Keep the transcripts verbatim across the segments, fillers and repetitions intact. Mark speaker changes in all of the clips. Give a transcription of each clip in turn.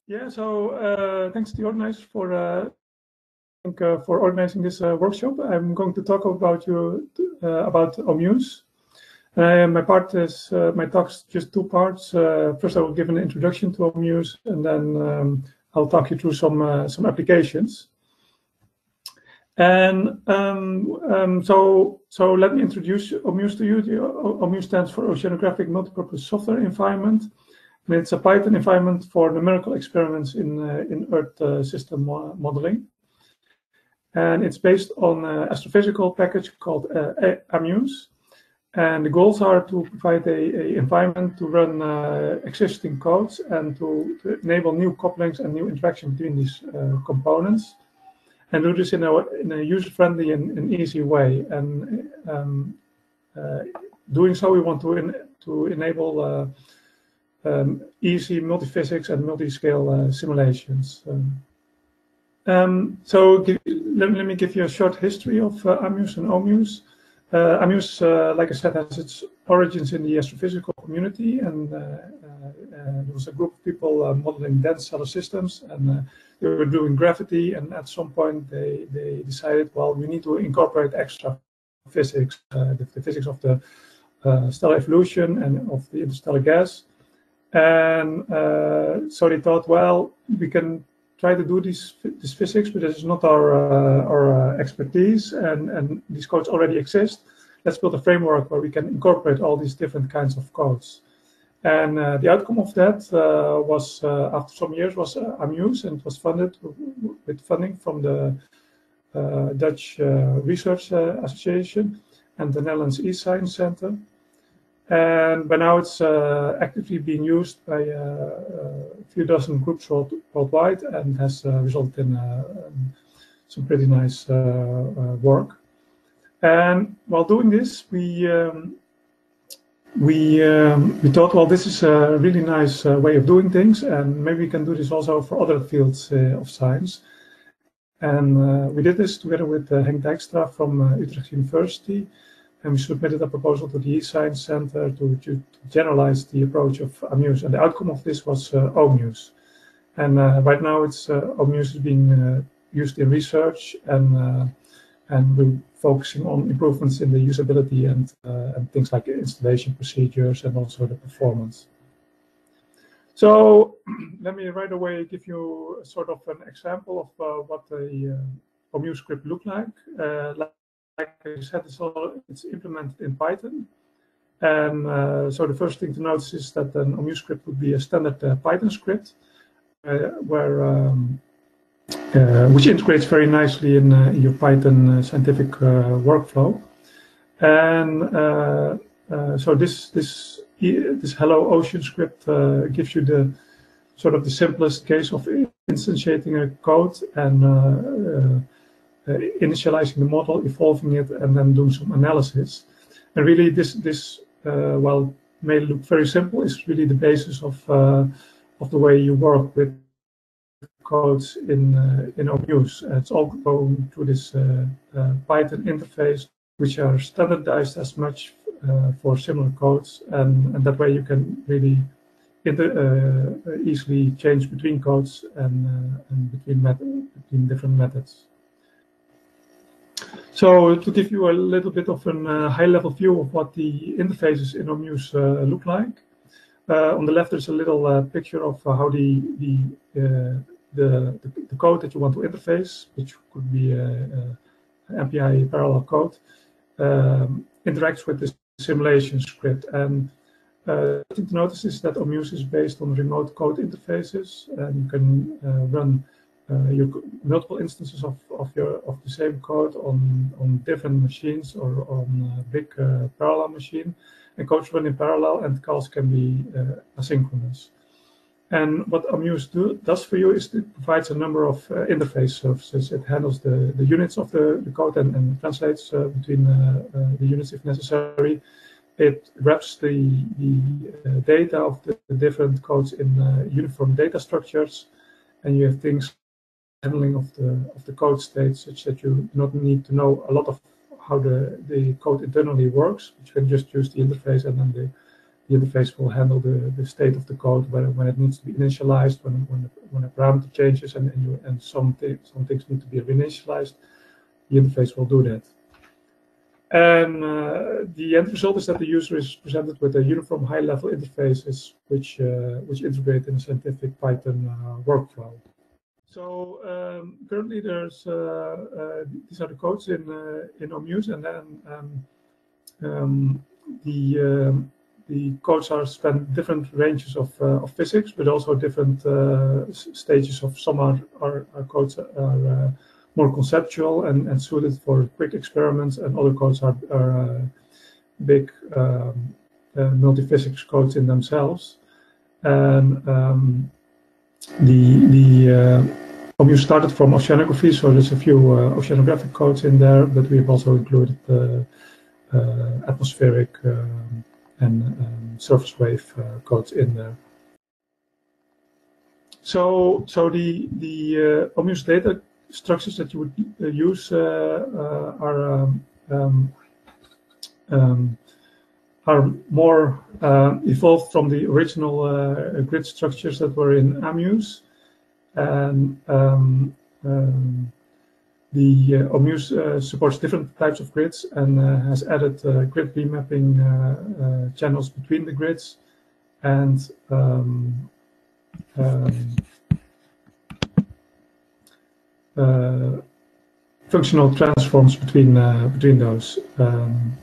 Speaker 1: Yeah, so uh, thanks to the organizers for uh, think, uh, for organizing this uh, workshop. I'm going to talk about you uh, about OMUSE. Uh, my part is uh, my talk's just two parts. Uh, first, I will give an introduction to OMUSE, and then um, I'll talk you through some uh, some applications. And um, um, so, so let me introduce OMUSE to you. The OMUSE stands for Oceanographic Multipurpose Software Environment, and it's a Python environment for numerical experiments in uh, in Earth uh, system mo modeling. And it's based on an astrophysical package called uh, AMUSE. And the goals are to provide a, a environment to run uh, existing codes and to, to enable new couplings and new interaction between these uh, components, and do this in a, in a user-friendly and, and easy way. And um, uh, doing so, we want to in, to enable uh, um, easy multi-physics and multi-scale uh, simulations. Um, um, so give, let, let me give you a short history of uh, AMUSE and OMUSE. Uh, AMUSE, uh, like I said, has its origins in the astrophysical community, and uh, uh, uh, there was a group of people uh, modeling dense solar systems, and uh, they were doing gravity, and at some point they, they decided, well, we need to incorporate extra physics, uh, the, the physics of the uh, stellar evolution and of the interstellar gas. And uh, so they thought, well, we can try to do this, this physics, but this is not our, uh, our uh, expertise, and, and these codes already exist. Let's build a framework where we can incorporate all these different kinds of codes. And uh, the outcome of that uh, was, uh, after some years, was uh, AMUSE, and it was funded with funding from the uh, Dutch uh, Research uh, Association and the Netherlands eScience Center. And by now it's uh, actively being used by uh, a few dozen groups world, worldwide, and has uh, resulted in uh, um, some pretty nice uh, uh, work. And while doing this, we um, we um, we thought, well, this is a really nice uh, way of doing things, and maybe we can do this also for other fields uh, of science. And uh, we did this together with uh, Henk Dijkstra from uh, Utrecht University. And we submitted a proposal to the eScience Center to, to, to generalize the approach of AMUSE. And the outcome of this was uh, OMUSE. And uh, right now, it's uh, OMUSE is being uh, used in research, and uh, and we're focusing on improvements in the usability and uh, and things like installation procedures and also the performance. So let me right away give you a sort of an example of uh, what a uh, OMUSE script look like. Uh, like Like I said, it's, all, it's implemented in Python. And uh, so the first thing to notice is that an OMUSE script would be a standard uh, Python script, uh, where um, uh, which integrates very nicely in, uh, in your Python uh, scientific uh, workflow. And uh, uh, so this this this Hello Ocean script uh, gives you the sort of the simplest case of instantiating a code and uh, uh, Uh, initializing the model, evolving it, and then doing some analysis. And really, this this uh, while may look very simple, is really the basis of uh, of the way you work with codes in uh, in OMUSE. It's all going through this uh, uh, Python interface, which are standardized as much uh, for similar codes, and, and that way you can really inter, uh, easily change between codes and, uh, and between method, between different methods. So to give you a little bit of a uh, high-level view of what the interfaces in OMUSE uh, look like, uh, on the left there's a little uh, picture of uh, how the the, uh, the the the code that you want to interface, which could be a, a M P I parallel code, um, interacts with the simulation script. And uh, the thing to notice is that OMUSE is based on remote code interfaces, and you can uh, run Uh, your multiple instances of, of your of the same code on on different machines or on a big uh, parallel machine, and codes run in parallel, and calls can be uh, asynchronous. And what OMUSE do, does for you is it provides a number of uh, interface services. It handles the, the units of the, the code and, and translates uh, between uh, uh, the units if necessary. It wraps the, the uh, data of the, the different codes in uh, uniform data structures, and you have things handling of the of the code state, such that you do not need to know a lot of how the the code internally works, but you can just use the interface, and then the, the interface will handle the the state of the code, when when it needs to be initialized, when when when a parameter changes and and, you, and some th some things need to be reinitialized, the interface will do that. And uh, the end result is that the user is presented with a uniform high-level interfaces which uh, which integrate in a scientific Python uh, workflow. So um, currently, there's uh, uh, these are the codes in uh, in OMUSE, and then um, um, the um, the codes are spent different ranges of uh, of physics, but also different uh, stages of some are are, are codes are uh, more conceptual and, and suited for quick experiments, and other codes are, are uh, big um, uh, multi-physics codes in themselves. And um, the the uh, OMUSE started from oceanography, so there's a few uh, oceanographic codes in there, but we have also included uh, uh, atmospheric um, and um, surface wave uh, codes in there. So so the the uh, OMUSE data structures that you would uh, use uh, uh, are um, um, um, are more uh, evolved from the original uh, grid structures that were in AMUSE, and um, um, the uh, OMUSE uh, supports different types of grids and uh, has added uh, grid remapping uh, uh, channels between the grids, and um, um, uh, functional transforms between uh, between those. Um,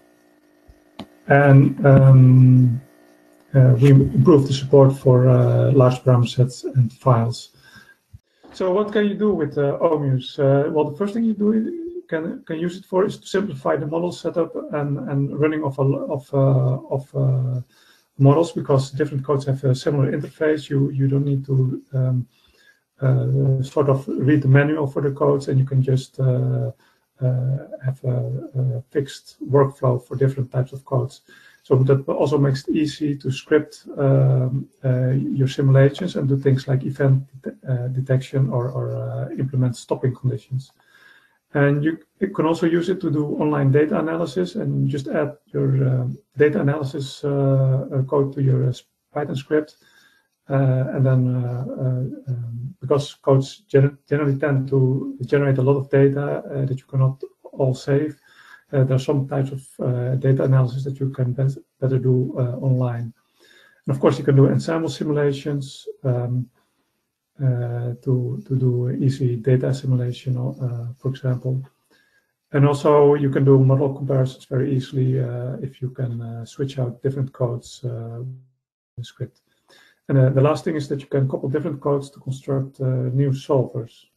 Speaker 1: And um, uh, we improved the support for uh, large parameter sets and files. So what can you do with uh, OMUSE? Uh, well, the first thing you do can can use it for is to simplify the model setup and and running of a, of uh, of uh, models, because different codes have a similar interface. You you don't need to um, uh, sort of read the manual for the codes, and you can just uh, Uh, have a, a fixed workflow for different types of codes. So that also makes it easy to script um, uh, your simulations and do things like event det uh, detection or, or uh, implement stopping conditions. And you, you can also use it to do online data analysis and just add your um, data analysis uh, code to your uh, Python script. Uh, and then, uh, uh, um, because codes gener generally tend to generate a lot of data uh, that you cannot all save, uh, there are some types of uh, data analysis that you can be better do uh, online. And of course, you can do ensemble simulations um, uh, to to do easy data simulation, uh, for example. And also, you can do model comparisons very easily uh, if you can uh, switch out different codes uh, in the script. And uh, the last thing is that you can couple different codes to construct uh, new solvers.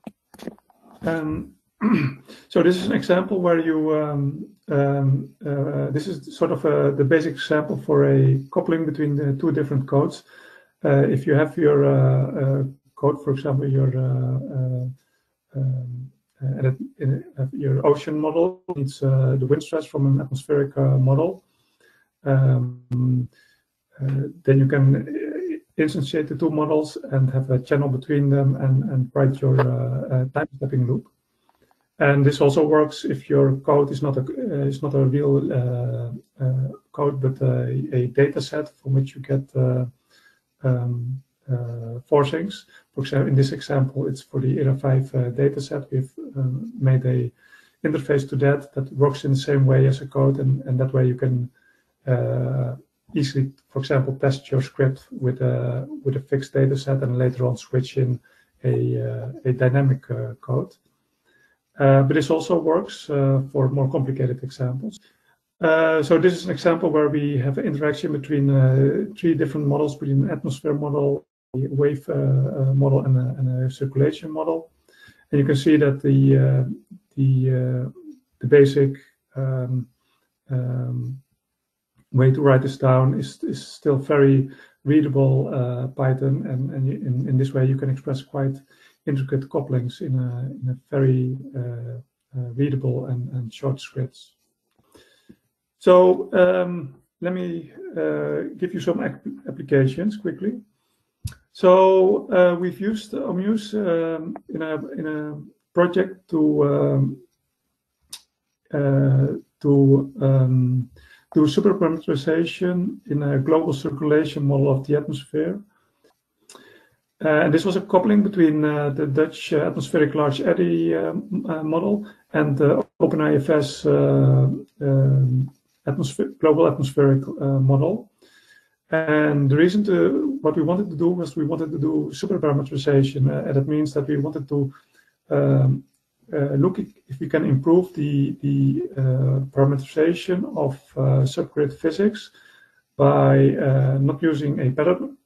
Speaker 1: Um, so this is an example where you, um, um, uh, this is sort of a, the basic example for a coupling between the two different codes. Uh, if you have your uh, uh, code, for example, your uh, uh, um, uh, in, uh, your ocean model needs uh, the wind stress from an atmospheric uh, model, um, uh, then you can instantiate the two models and have a channel between them and, and write your uh, uh, time-stepping loop. And this also works if your code is not a uh, is not a real uh, uh, code, but a, a data set from which you get uh, um, uh, forcings. For example, in this example, it's for the E R A five uh, data set. We've um, made a interface to that that works in the same way as a code, and, and that way you can uh, easily, for example, test your script with a with a fixed data set and later on switch in a uh, a dynamic uh, code. Uh, but this also works uh, for more complicated examples. Uh, so this is an example where we have an interaction between uh, three different models, between an atmosphere model, a wave uh, uh, model, and a, and a circulation model. And you can see that the uh, the uh, the basic um, um, way to write this down is, is still very readable uh, Python, and, and in, in this way you can express quite intricate couplings in a, in a very uh, uh, readable and, and short scripts. So um, let me uh, give you some applications quickly. So uh, we've used OMUSE um, in a in a project to um, uh, to um, do superparameterization in a global circulation model of the atmosphere. Uh, and this was a coupling between uh, the Dutch uh, atmospheric large eddy um, uh, model and the OpenIFS uh, um, atmosphere, global atmospheric uh, model. And the reason to what we wanted to do was we wanted to do superparameterization, uh, and that means that we wanted to um, uh, look if we can improve the the uh, parameterization of uh, subgrid physics by uh, not using a pattern,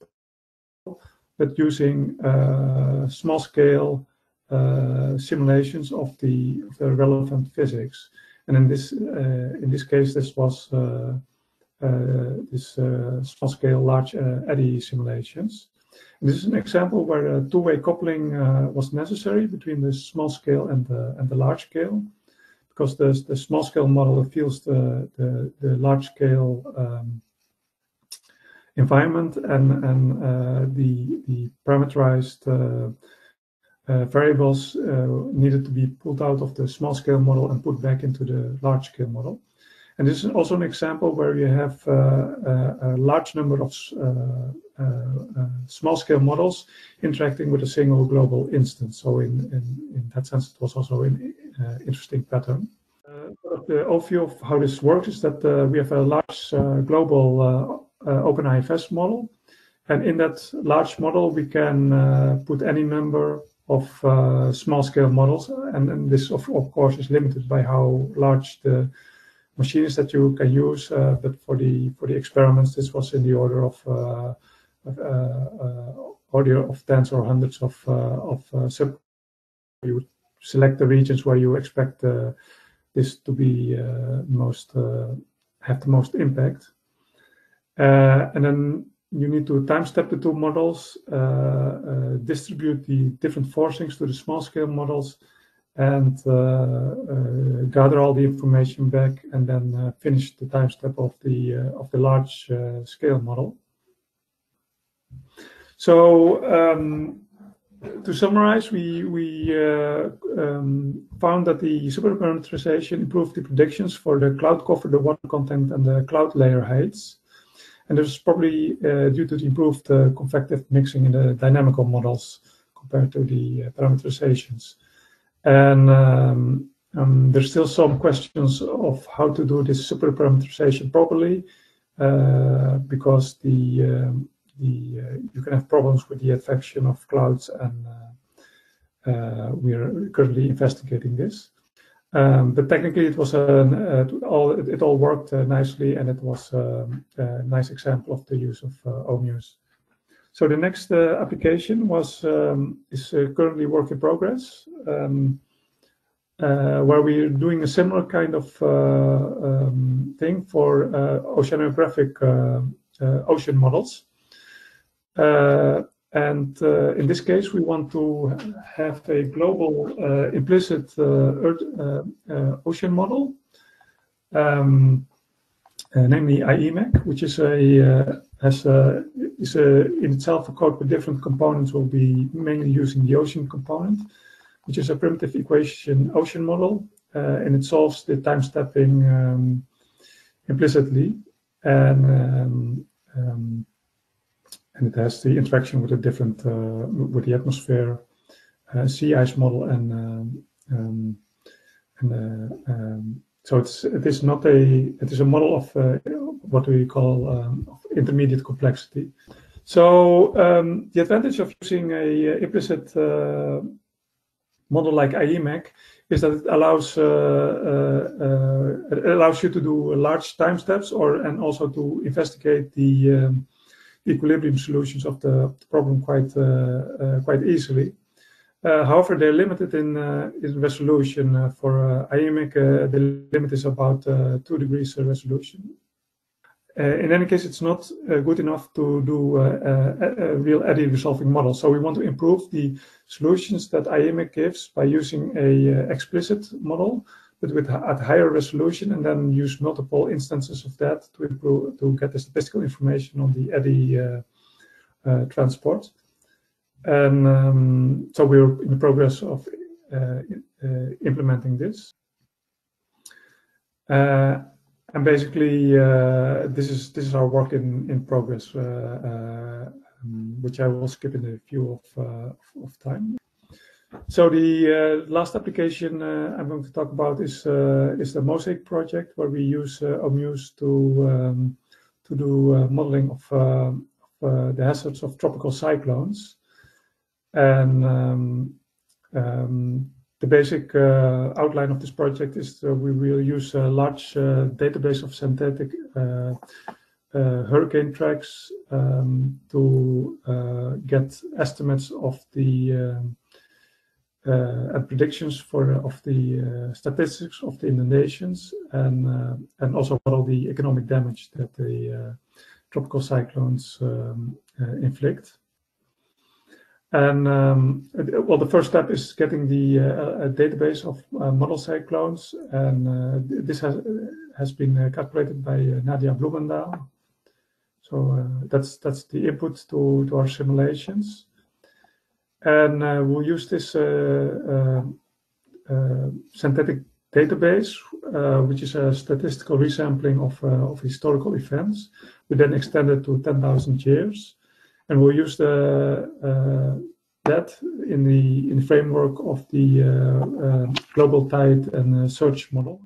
Speaker 1: but using uh, small-scale uh, simulations of the, of the relevant physics. And in this uh, in this case, this was uh, uh, this uh, small-scale large uh, eddy simulations. And this is an example where a two-way coupling uh, was necessary between the small scale and the and the large scale, because the the small-scale model feels the the, the large-scale um, environment, and and uh, the the parameterized uh, uh, variables uh, needed to be pulled out of the small scale model and put back into the large scale model. And this is also an example where you have uh, a, a large number of uh, uh, uh, small scale models interacting with a single global instance. So in in, in that sense, it was also an uh, interesting pattern. Uh, the overview of how this works is that uh, we have a large uh, global uh, Uh, OpenIFS model, and in that large model we can uh, put any number of uh, small-scale models, and, and this of, of course is limited by how large the machine is that you can use. Uh, but for the for the experiments, this was in the order of uh, uh, uh, order of tens or hundreds of uh, of uh, sub. You would select the regions where you expect uh, this to be uh, most uh, have the most impact. Uh, and then you need to time step the two models, uh, uh, distribute the different forcings to the small scale models, and uh, uh, gather all the information back, and then uh, finish the time step of the uh, of the large uh, scale model. So um, to summarize, we we uh, um, found that the superparameterization improved the predictions for the cloud cover, the water content, and the cloud layer heights. And this is probably uh, due to the improved uh, convective mixing in the dynamical models compared to the uh, parameterizations. And um, um, there's still some questions of how to do this superparameterization properly, uh, because the um, the uh, you can have problems with the affection of clouds, and uh, uh, we are currently investigating this. Um, but technically, it was an, uh, all it, it all worked uh, nicely, and it was um, a nice example of the use of uh, OMUSE. So the next uh, application was um, is uh, currently work in progress, um, uh, where we're doing a similar kind of uh, um, thing for uh, oceanographic uh, uh, ocean models. Uh, And uh, in this case, we want to have a global uh, implicit uh, Earth, uh, uh, ocean model, um, uh, namely I E M E C, which is a uh, has a, is a, in itself a code with different components. We'll be mainly using the ocean component, which is a primitive equation ocean model, uh, and it solves the time stepping um, implicitly, and um, um, and it has the interaction with the different uh, with the atmosphere, uh, sea ice model, and um, um, and uh, um, so it's it is not a it is a model of uh, what we call um, of intermediate complexity. So um, the advantage of using a implicit uh, model like I E M E C is that it allows uh, uh, uh, it allows you to do large time steps, or and also to investigate the um, equilibrium solutions of the problem quite uh, uh, quite easily. Uh, however, they're limited in, uh, in resolution. Uh, for uh, I E M E C, uh, the limit is about uh, two degrees resolution. Uh, in any case, it's not uh, good enough to do uh, a, a real eddy resolving model. So we want to improve the solutions that I E M E C gives by using a uh, explicit model, but with at higher resolution, and then use multiple instances of that to improve to get the statistical information on the eddy uh, uh, transport. And um, so we're in the progress of uh, uh, implementing this. Uh, and basically, uh, this is this is our work in in progress. Uh, uh, um, which I will skip in a few of, uh, of time. So the uh, last application uh, I'm going to talk about is uh, is the Mosaic project, where we use uh, OMUSE to um, to do uh, modeling of, uh, of uh, the hazards of tropical cyclones. And um, um, the basic uh, outline of this project is uh, we will use a large uh, database of synthetic uh, uh, hurricane tracks um, to uh, get estimates of the um, uh, and predictions for of the uh, statistics of the inundations, and uh, and also model the economic damage that the uh, tropical cyclones um, uh, inflict. And um, well, the first step is getting the uh, a database of uh, model cyclones, and uh, this has has been uh, calculated by uh, Nadia Blumendahl. So uh, that's that's the input to to our simulations, and uh, we'll use this uh, uh, uh, synthetic database, uh, which is a statistical resampling of uh, of historical events. We then extend it to ten thousand years. And we'll use the, uh, that in the in the framework of the uh, uh, global tide and uh, search model,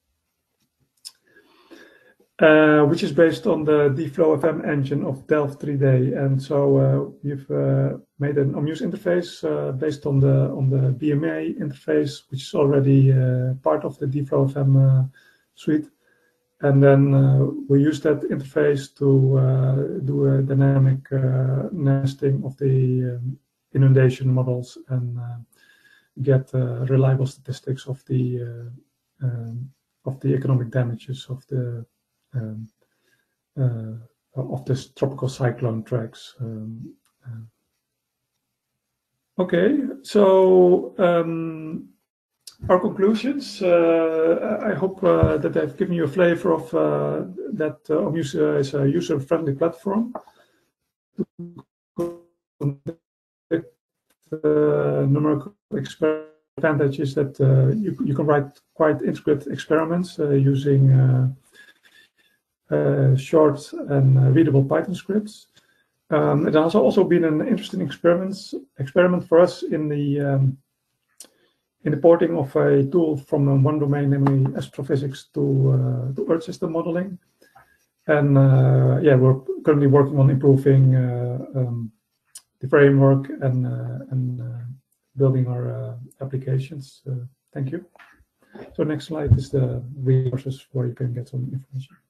Speaker 1: uh, which is based on the DFlowFM engine of Delft three D. And so uh, we've uh, made an OMUSE interface uh, based on the on the B M A interface, which is already uh, part of the DFlowFM uh, suite. And then uh, we use that interface to uh, do a dynamic uh, nesting of the um, inundation models and uh, get uh, reliable statistics of the uh, um, of the economic damages of the um, uh, of this tropical cyclone tracks. Um, uh. Okay, so. Um, Our conclusions, uh, I hope uh, that I've given you a flavor of uh, that uh, OMUSE uh, is a user-friendly platform to conduct uh, numerical experiment. Advantage is that uh, you, you can write quite intricate experiments uh, using uh, uh, short and uh, readable Python scripts. Um, it has also been an interesting experiment, experiment for us in the um, in the porting of a tool from one domain, namely astrophysics, to uh, to Earth system modeling. And uh, yeah, we're currently working on improving uh, um, the framework and uh, and uh, building our uh, applications. Uh, thank you. So next slide is the resources where you can get some information.